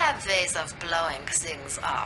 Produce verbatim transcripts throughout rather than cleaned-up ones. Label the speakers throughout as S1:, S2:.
S1: have ways of blowing things up.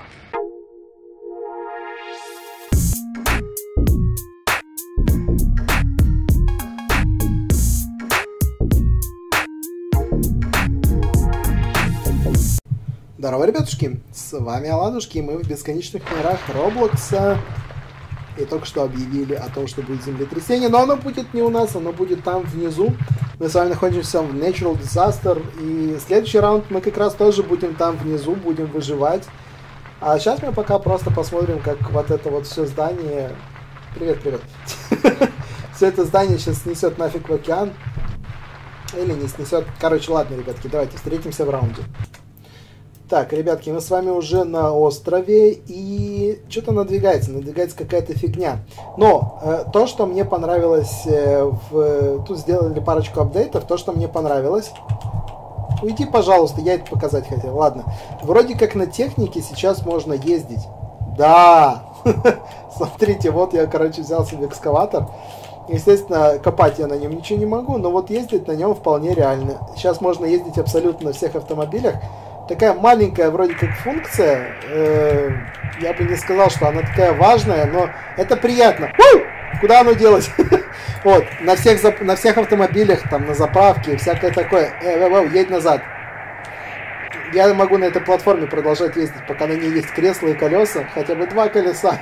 S2: Здорово, ребятушки! С вами Аладушки, мы в бесконечных мирах Роблокса. И только что объявили о том, что будет землетрясение, но оно будет не у нас, оно будет там внизу. Мы с вами находимся в Natural Disaster, и следующий раунд мы как раз тоже будем там внизу, будем выживать. А сейчас мы пока просто посмотрим, как вот это вот все здание... Привет, привет. Все это здание сейчас снесет нафиг в океан. Или не снесет. Короче, ладно, ребятки, давайте встретимся в раунде. Так, ребятки, мы с вами уже на острове, и что-то надвигается, надвигается какая-то фигня. Но э, то, что мне понравилось, э, в... тут сделали парочку апдейтов, то, что мне понравилось... Уйди, пожалуйста, я это показать хотел. Ладно, вроде как на технике сейчас можно ездить. Да! Смотрите, вот я, короче, взял себе экскаватор. Естественно, копать я на нем ничего не могу, но вот ездить на нем вполне реально. Сейчас можно ездить абсолютно на всех автомобилях. Такая маленькая вроде как функция, э, я бы не сказал, что она такая важная, но это приятно. У! Куда оно делось? Вот, на всех, на всех автомобилях, там, на заправке, всякое такое. Э, э, э, едь назад. Я могу на этой платформе продолжать ездить, пока на ней есть кресла и колеса, хотя бы два колеса.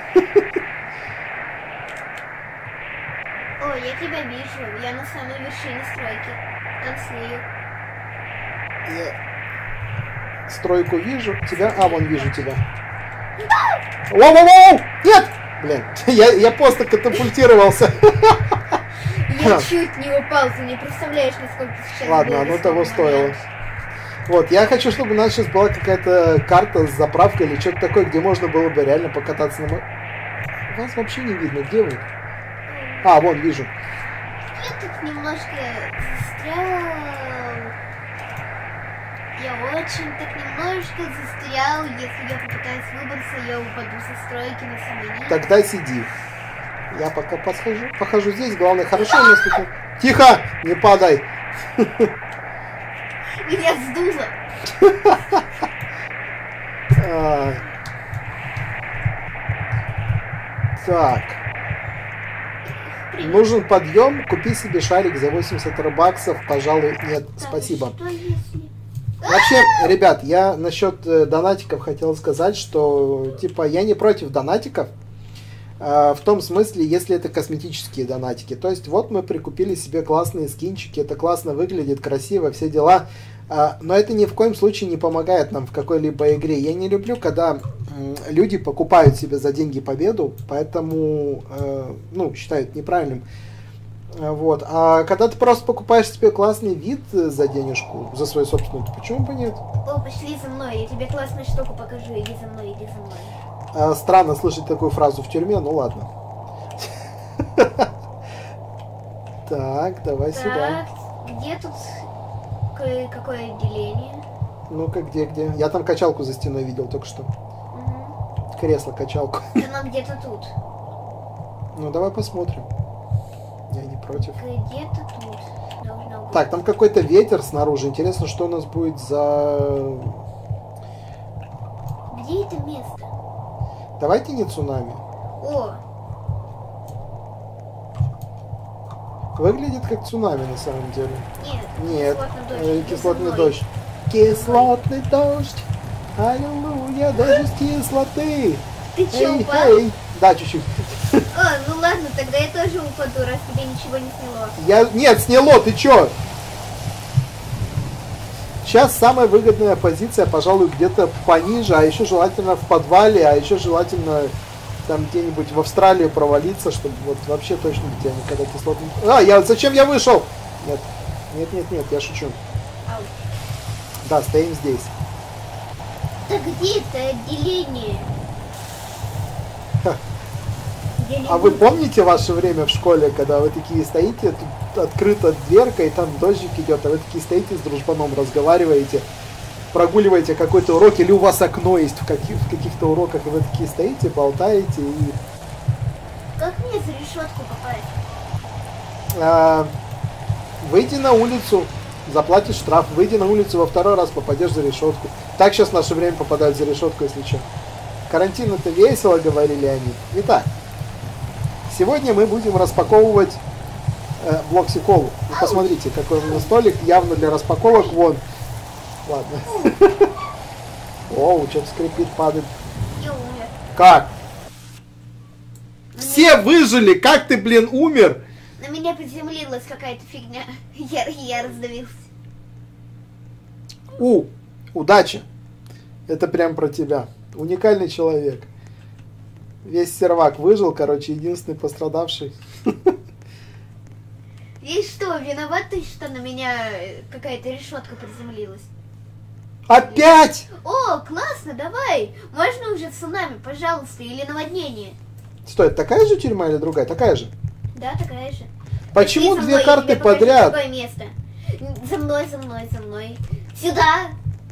S3: О, я тебя вижу, я на самой вершине стройки, танцую.
S2: Я... Стройку вижу. Тебя? А, вон вижу тебя. Воу-воу-воу! Нет! Блин, я, я просто катапультировался.
S3: Я чуть не упал, ты не представляешь, насколько сейчас...
S2: Ладно, оно того стоило. Вот, я хочу, чтобы у нас сейчас была какая-то карта с заправкой или что-то такое, где можно было бы реально покататься на... Вас вообще не видно, где вы? А, вон, вижу.
S3: Я тут немножко застрял... Я очень так немножко застрял, если я попытаюсь выбраться, я упаду со стройки на самый низ.
S2: Тогда сиди. Я пока подхожу, похожу здесь, главное, хорошо несколько... Тихо! Не падай!
S3: Меня сдуло!
S2: Так. Нужен подъем, купи себе шарик за восемьдесят робаксов, пожалуй, нет, спасибо.
S3: Что если...
S2: Вообще, ребят, я насчет э, донатиков хотел сказать, что, типа, я не против донатиков, э, в том смысле, если это косметические донатики. То есть, вот мы прикупили себе классные скинчики, это классно выглядит, красиво, все дела, э, но это ни в коем случае не помогает нам в какой-либо игре. Я не люблю, когда э, люди покупают себе за деньги победу, поэтому, э, ну, считают неправильным. Вот. А когда ты просто покупаешь себе классный вид за денежку, за свою собственную, то почему бы нет?
S3: О, пошли за мной, я тебе классную штуку покажу, иди за мной, иди за мной.
S2: А, странно слышать такую фразу в тюрьме, ну ладно. Так, давай сюда.
S3: Где тут какое отделение?
S2: Ну-ка, где, где? Я там качалку за стеной видел только что. Кресло-качалку.
S3: Она где-то тут.
S2: Ну, давай посмотрим. Я не против.
S3: Где-то тут должно быть.
S2: Так, там какой-то ветер снаружи. Интересно, что у нас будет за...
S3: Где это место?
S2: Давайте не цунами.
S3: О!
S2: Выглядит как цунами на самом деле.
S3: Нет.
S2: Нет.
S3: Кислотный дождь.
S2: Кислотный дождь. Кислотный дождь. Аллилуйя, дождь кислоты.
S3: Ты че,
S2: Эй,
S3: упал?
S2: эй. Да, чуть-чуть.
S3: А, ну ладно, тогда я тоже упаду, раз тебе ничего не сняло.
S2: Я... Нет, сняло, ты чё? Сейчас самая выгодная позиция, пожалуй, где-то пониже, а еще желательно в подвале, а еще желательно там где-нибудь в Австралию провалиться, чтобы вот вообще точно где никогда кислотный... А, я... зачем я вышел? Нет, нет, нет, нет, я шучу.
S3: Ау.
S2: Да, стоим здесь.
S3: Так где это отделение?
S2: А вы помните ваше время в школе, когда вы такие стоите, тут открыта дверка, и там дождик идет, а вы такие стоите с дружбаном, разговариваете, прогуливаете какой-то урок, или у вас окно есть в, каких- в каких-то уроках, и вы такие стоите, болтаете, и...
S3: Как мне за решетку попасть?
S2: А, выйди на улицу, Заплатишь штраф, выйди на улицу во второй раз, попадешь за решетку. Так сейчас в наше время попадают за решетку, если что. Карантин это весело, говорили они. Итак, сегодня мы будем распаковывать э, Блокси-колу. Ну, посмотрите, какой у меня столик, явно для распаковок. Вон. Ладно. Оу, что-то скрипит, падает.
S3: Я умер.
S2: Как? Все выжили! Как ты, блин, умер?
S3: На меня приземлилась какая-то фигня. Я, я раздавился.
S2: У, удачи. Это прям про тебя. Уникальный человек. Весь сервак выжил, короче, единственный пострадавший.
S3: И что, виноват ты, что на меня какая-то решетка приземлилась?
S2: Опять!
S3: О, классно, давай! Можно уже цунами, пожалуйста, или наводнение?
S2: Стой, это такая же тюрьма или другая? Такая же.
S3: Да, такая же.
S2: Почему
S3: Пошли за
S2: две
S3: мной,
S2: карты
S3: я тебе покажу
S2: подряд?
S3: Другое место. За мной, за мной, за мной. Сюда.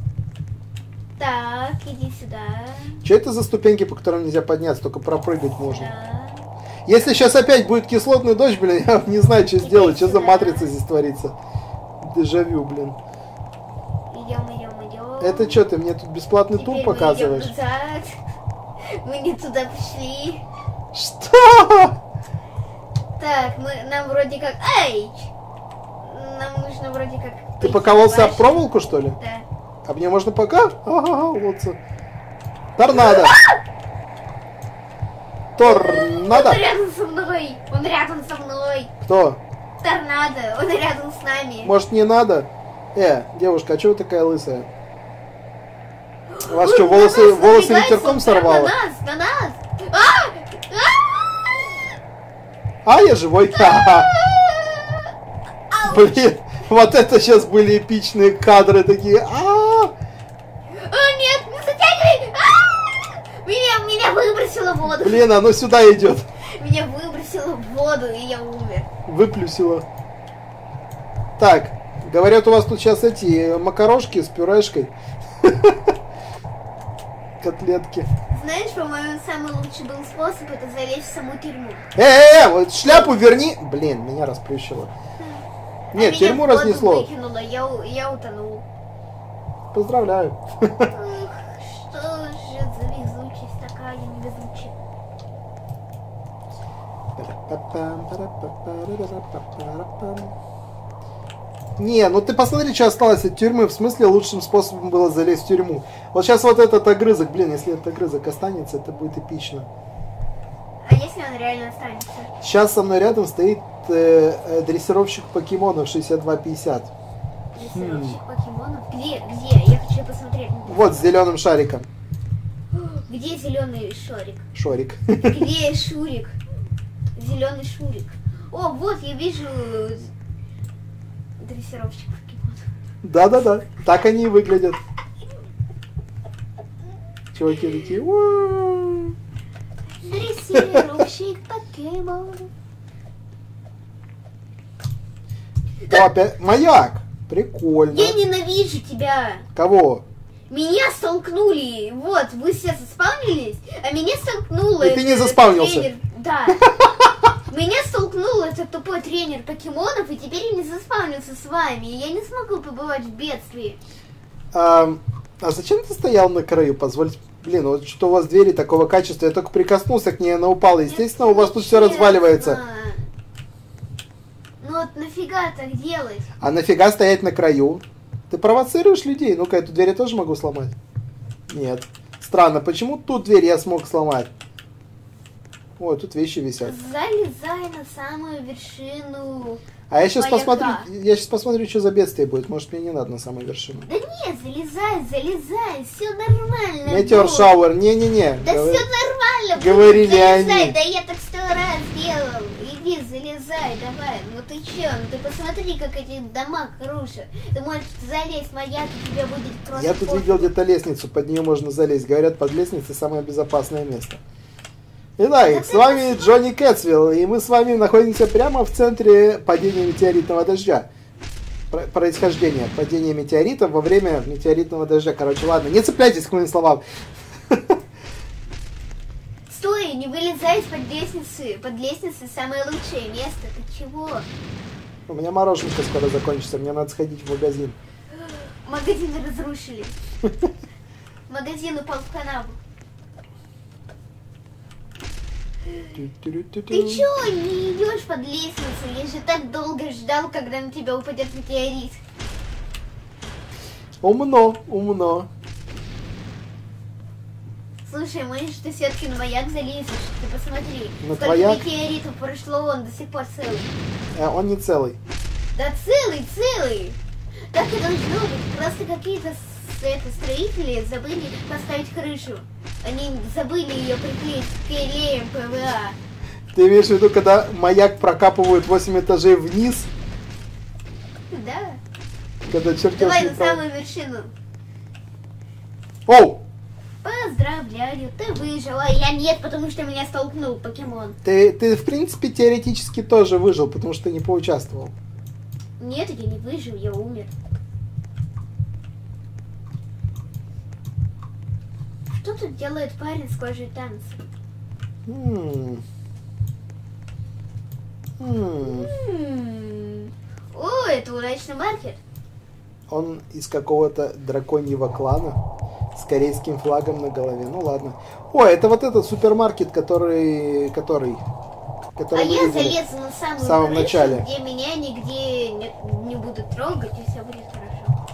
S3: Так, иди сюда.
S2: Что это за ступеньки, по которым нельзя подняться, только пропрыгать можно?
S3: Да.
S2: Если сейчас опять будет кислотный дождь, блин, я не знаю, что сделать, что за матрица здесь творится. Дежавю, блин.
S3: Идем, идем, идем.
S2: Это что, ты мне тут бесплатный тур
S3: Теперь
S2: показываешь?
S3: Мы идем назад. Мы не туда пришли.
S2: Что?
S3: Так, мы, нам вроде как... Эй! Нам нужно вроде как...
S2: Ты
S3: пойти
S2: покололся об
S3: дальше.
S2: проволоку, что ли?
S3: Да.
S2: А мне можно пока? Ага, вот. Торнадо. Торнадо.
S3: Он рядом со мной. Он рядом со мной.
S2: Кто?
S3: Торнадо. Он рядом с нами.
S2: Может, не надо? Э, девушка, а чего вы такая лысая? У вас что, волосы,
S3: На нас
S2: волосы
S3: надвигается,
S2: ветерком
S3: он прям
S2: сорвало?
S3: На нас, на нас. А!
S2: А, я живой. Ха-ха.
S3: А!
S2: Блин, вот это сейчас были эпичные кадры такие. А,
S3: О, нет, не затягивай! А! Меня, меня выбросило в воду.
S2: блин, оно сюда идет.
S3: Меня выбросило в воду, и я умер.
S2: Выплюсило. Так, говорят, у вас тут сейчас эти макарошки с пюрешкой. Котлетки.
S3: Знаешь, по-моему, самый лучший был способ это залезть в саму тюрьму.
S2: Э, э, э, вот шляпу верни. Блин, меня расплющило.
S3: А
S2: Нет,
S3: меня
S2: тюрьму
S3: в воду
S2: разнесло.
S3: выкинуло, я, у- я утонул.
S2: Поздравляю.
S3: Эх, что же за везучесть такая невезучая.
S2: Не, ну ты посмотри, что осталось от тюрьмы. В смысле, лучшим способом было залезть в тюрьму. Вот сейчас вот этот огрызок, блин, если этот огрызок останется, это будет эпично.
S3: А если он реально останется?
S2: Сейчас со мной рядом стоит э, э, дрессировщик покемонов шестьдесят два пятьдесят.
S3: Дрессировщик покемонов? Где? Где? Я хочу посмотреть.
S2: Вот с зеленым шариком.
S3: Где зеленый шарик?
S2: Шорик.
S3: Где Шурик? Зеленый Шурик. О, вот я вижу дрессировщик покемонов.
S2: Да-да-да, так они и выглядят. Чуваки такие. «Ууу».
S3: Дрессировщик покемонов.
S2: О, опять маяк. Прикольно.
S3: Я ненавижу тебя.
S2: Кого?
S3: Меня столкнули. Вот, вы все заспавнились, а меня столкнуло.
S2: И ты не
S3: этот
S2: заспавнился.
S3: тренер. Да. Меня столкнул этот тупой тренер покемонов, и теперь я не заспавнился с вами. И я не смогу побывать в бедствии.
S2: А, а зачем ты стоял на краю? Позвольте. Блин, вот что у вас двери такого качества. Я только прикоснулся к ней, она упала. Естественно, у вас тут все разваливается.
S3: Ну вот нафига так делать?
S2: А нафига стоять на краю? Ты провоцируешь людей? Ну-ка, эту дверь я тоже могу сломать? Нет. Странно, почему тут дверь я смог сломать? Ой, тут вещи висят.
S3: Залезай на самую вершину.
S2: А я сейчас
S3: Маяка.
S2: посмотрю, я сейчас посмотрю, что за бедствие будет. Может, мне не надо на самую вершину.
S3: Да нет, залезай, залезай, все нормально.
S2: Метеор
S3: будет.
S2: шауэр, не-не-не.
S3: Да
S2: Говори-
S3: все нормально. будет,
S2: говорили
S3: залезай.
S2: они.
S3: Да я так сто раз делал. Иди, залезай, давай. Ну ты че? Ну ты посмотри, как эти дома крушат. Ты можешь залезть в маяк, и тебе будет просто...
S2: Я тут
S3: пофиг.
S2: видел где-то лестницу, под нее можно залезть. Говорят, под лестницей самое безопасное место. Итак,
S3: Да
S2: с
S3: ты
S2: вами
S3: посмотри.
S2: Джонни Кэтсвилл, и мы с вами находимся прямо в центре падения метеоритного дождя. Про- Происхождение падения метеорита во время метеоритного дождя. Короче, ладно, не цепляйтесь к моим словам.
S3: Стой, не вылезай из-под лестницы. Под лестницей самое лучшее место. Ты чего?
S2: У меня мороженка скоро закончится, мне надо сходить в магазин.
S3: Магазин разрушили. Магазин упал в канаву. Ты чё не идешь под лестницу? Я же так долго ждал, когда на тебя упадет метеорит.
S2: Умно, умно.
S3: Слушай, может, ты все-таки на маяк залезешь? Ты посмотри,
S2: На
S3: сколько
S2: твояк?
S3: метеоритов прошло, он до сих пор целый.
S2: Э, он не целый.
S3: Да целый, целый! Так и должно быть. Просто какие-то с- это, строители забыли поставить крышу. Они забыли ее приклеить к клеем ПВА.
S2: Ты имеешь в виду, когда маяк прокапывают восемь этажей вниз,
S3: Да.
S2: когда чертеж
S3: Давай
S2: не
S3: на
S2: прав-
S3: самую вершину.
S2: Оу!
S3: Поздравляю, ты выжил, а я нет, потому что меня столкнул покемон.
S2: Ты, ты, в принципе, теоретически тоже выжил, потому что ты не поучаствовал.
S3: Нет, я не выжил, я умер. Что тут делает парень с кожей танца?
S2: М. М.
S3: М. О, это удачный маркер.
S2: Он из какого-то драконьего клана с корейским флагом на голове. Ну ладно. О, это вот этот супермаркет, который... который... который
S3: А
S2: мы
S3: я
S2: видели.
S3: залезу на самую
S2: в самом
S3: крышу,
S2: начале.
S3: где меня нигде не, не будут трогать, и все будет хорошо.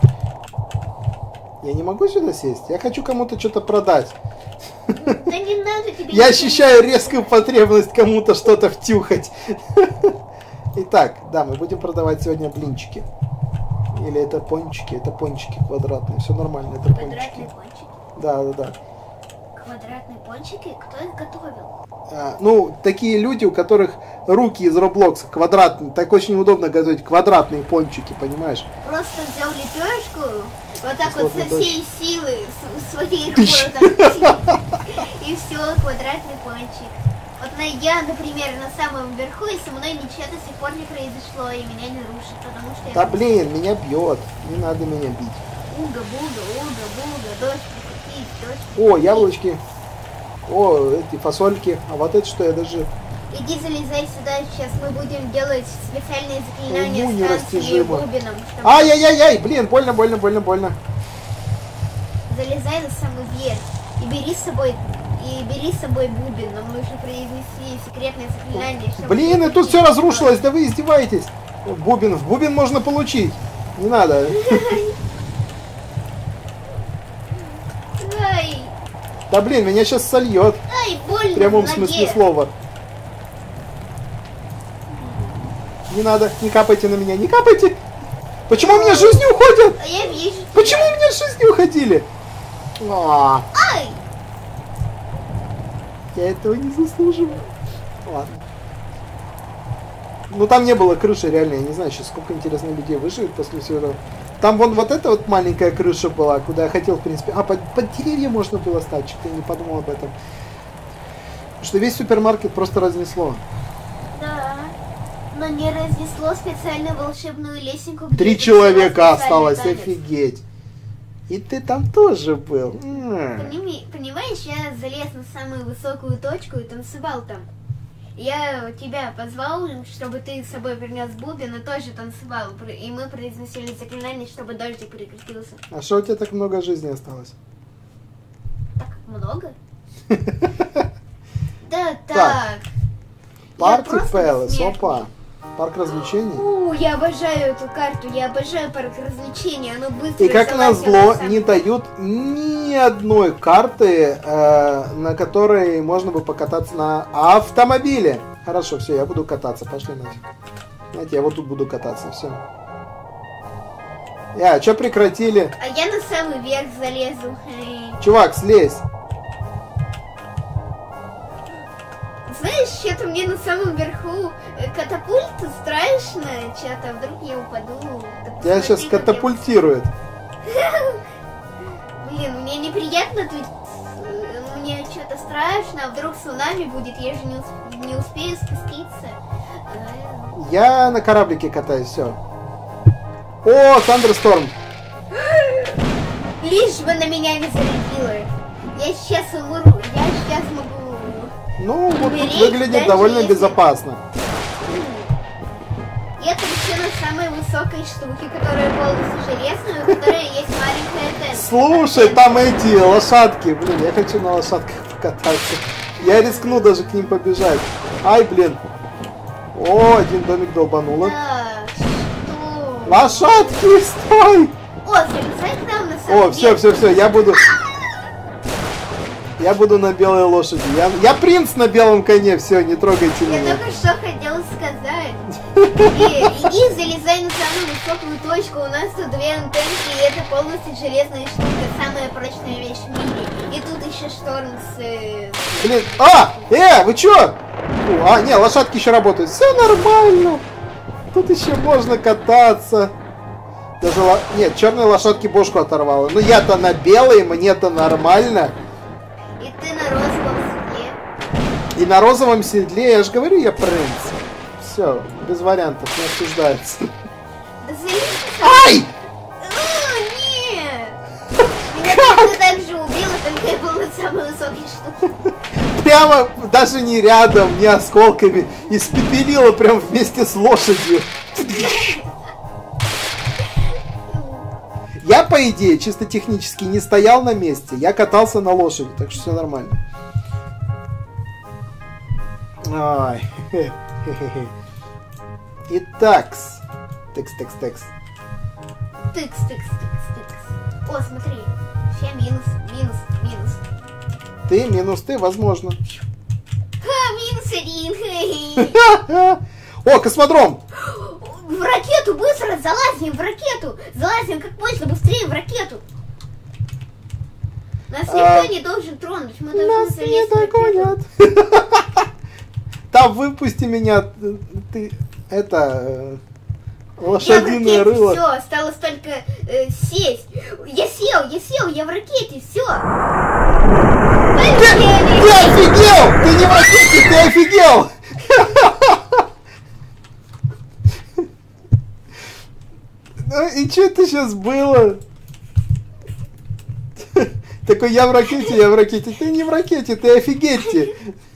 S2: Я не могу сюда сесть. Я хочу кому-то что-то продать.
S3: Да не надо тебе...
S2: Я
S3: ничего.
S2: ощущаю резкую потребность кому-то что-то втюхать. Итак, да, мы будем продавать сегодня блинчики. Или это пончики? Это пончики квадратные. Все нормально, это
S3: Квадратные
S2: пончики.
S3: пончики.
S2: Да, да, да.
S3: Квадратные пончики? Кто их готовил?
S2: А, ну, такие люди, у которых руки из Роблокса квадратные. Так очень удобно готовить квадратные пончики, понимаешь?
S3: Просто взял лепешку, вот так вот
S2: Условно,
S3: со всей силы с- своей рукой вот так, и все, квадратный пончик. Вот на, я, например, на самом верху, и со мной ничего до сих пор не произошло, и меня не рушит, потому что
S2: Да
S3: я...
S2: блин, меня бьет. Не надо меня бить.
S3: Уга-буга, уга-буга, дождь прикатить, дождь
S2: О,
S3: прикатить.
S2: яблочки. О, эти фасольки. А вот это что, я даже...
S3: Иди залезай сюда, сейчас мы будем делать специальные заклинания
S2: Уму
S3: с танцем и
S2: нерастяжимо.
S3: бубином. чтобы-
S2: Ай-яй-яй-яй, блин, больно, больно, больно, больно.
S3: Залезай на самый верх и бери с собой и бери с собой бубен. Нам нужно произнести секретное заклинание. чтобы-
S2: Блин, и тут все разрушилось, да вы издеваетесь. Бубен, в бубен можно получить. Не надо.
S3: Ай,
S2: Да блин, меня сейчас сольет.
S3: ай, больно
S2: В прямом
S3: в ноге.
S2: смысле слова. Не надо, не капайте на меня, не капайте. Почему у меня жизни уходят?
S3: А я вижу тебя.
S2: Почему у меня жизни уходили? А,
S3: Ай,
S2: я этого не заслуживаю. Ладно. Ну там не было крыши, реально, я не знаю сейчас, сколько интересно людей выживет после всего этого. Там вон вот эта вот маленькая крыша была, куда я хотел, в принципе. А, под, под деревья можно было стать, что-то я не подумал об этом. Потому что весь супермаркет просто разнесло.
S3: да. Но не разнесло специальную волшебную лесенку. где
S2: Три
S3: это
S2: человека
S3: всего специальный
S2: осталось,
S3: танец.
S2: офигеть. И ты там тоже был. М.
S3: Поними- Понимаешь, я залез на самую высокую точку и танцевал там. Я тебя позвал, чтобы ты с собой принес бубен и тоже танцевал. И мы произносили заклинание, чтобы дождик прекратился.
S2: А что у тебя так много жизни осталось?
S3: Так много? Да
S2: Так.
S3: так.
S2: Парти
S3: просто
S2: Пэлас,
S3: бессмертный.
S2: опа. Парк развлечений.
S3: У, я обожаю эту карту, я обожаю парк развлечений, оно быстро.
S2: И как
S3: залазит
S2: назло,
S3: на самый-
S2: не дают ни одной карты, э, на которой можно бы покататься на автомобиле. Хорошо, все, я буду кататься, пошли нафиг. Знаете, я вот тут буду кататься, все. Я, что прекратили?
S3: А я на самый верх залезу. Эй.
S2: Чувак, слезь.
S3: Знаешь, что-то мне на самом верху э, катапульта страшно, что-то вдруг я упаду. Да
S2: Тебя
S3: посмотри,
S2: сейчас
S3: как я-
S2: катапультирует.
S3: Блин, мне неприятно тут, э, мне что-то страшно, а вдруг цунами будет, я же не, усп- не успею спуститься. Э,
S2: Я на кораблике катаюсь, все. О, Thunderstorm.
S3: Лишь бы на меня не зарядило. Я сейчас умру, я сейчас могу...
S2: Ну, вот тут
S3: Умереть,
S2: выглядит
S3: даже
S2: довольно
S3: если-
S2: безопасно.
S3: И это еще на самой высокой штуке, которая полностью железная, у которой есть маленькая тента.
S2: Слушай, там эти лошадки. Блин, я хочу на лошадках покататься. Я рискну даже к ним побежать. Ай, блин. О, один домик долбануло.
S3: Да, что?
S2: Лошадки, стой!
S3: О, залезай к нам на самом
S2: О, все, все, все, я буду... Я буду на белой лошади. Я, я принц на белом коне, все, не трогайте
S3: Я
S2: меня.
S3: только что хотела сказать. И, иди, залезай на самую высокую точку. У нас тут две антенки, и это полностью железная штука. Самая прочная вещь в мире. И тут еще шторм с... э,
S2: Блин, а! Э, вы чё? Фу, а, не, лошадки еще работают. Все нормально. Тут еще можно кататься. Даже, ло... нет, черной лошадки бошку оторвала. Ну я-то на белой, мне-то нормально.
S3: И ты на розовом седле.
S2: И на розовом седле, я же говорю, я принц. Все, без вариантов, не обсуждается.
S3: Да залезь.
S2: Ай!
S3: О, нет! Меня ты так же убила, только я был на самой высокой штуке.
S2: Прямо, даже не рядом, не осколками. Испепелила прям вместе с лошадью. Я, по идее, чисто технически не стоял на месте. Я катался на лошади, так что все нормально. Ой. Итак. Текс, текс, текс.
S3: Тыкс, тыкс, тыкс, тыкс. О, смотри. Все минус, минус, минус.
S2: Ты минус ты, возможно.
S3: Ха, минус один.
S2: О, космодром!
S3: В ракету, быстро залазим в ракету. Залазим как можно быстрее в ракету. Нас никто
S2: А,
S3: не должен тронуть. Мы
S2: Нас
S3: должны
S2: не
S3: залезть в ракету.
S2: догонят. Там выпусти меня. Ты, это... э, Лошадиное рыло.
S3: Все, осталось только э, сесть. Я сел, я сел, я в ракете, все.
S2: Ты, ты офигел! Ты не в ракете, ты офигел! Ну и что это сейчас было? Такой, я в ракете, я в ракете. Ты не в ракете, ты офигеть.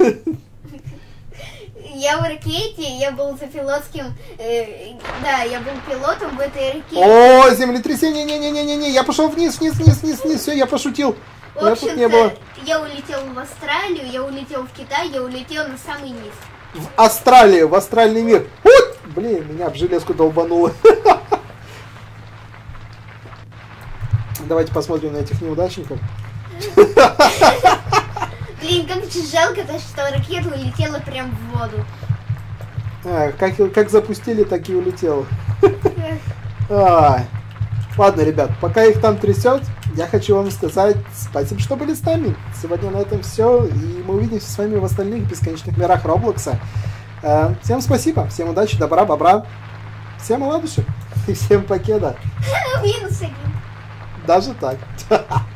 S3: Я в ракете, я был за пилотским, э, да, я был пилотом в этой ракете.
S2: О, землетрясение, не-не-не-не-не, я пошел вниз, вниз, вниз, вниз, вниз, все, я пошутил.
S3: В
S2: Меня тут не было.
S3: общем-то, я улетел в Австралию, я улетел в Китай, я улетел на самый низ.
S2: В Австралию, в астральный мир. Вот! Блин, меня об железку долбануло. Давайте посмотрим на этих неудачников.
S3: Блин, как же жалко, то, что ракета улетела прям в воду.
S2: А, как, как запустили, так и улетело. А, ладно, ребят, пока их там трясет, я хочу вам сказать спасибо, что были с нами. Сегодня на этом все, и мы увидимся с вами в остальных бесконечных мирах Роблокса. А, всем спасибо, всем удачи, добра, бобра, всем оладушек и всем покеда.
S3: Минус один.
S2: Даже так.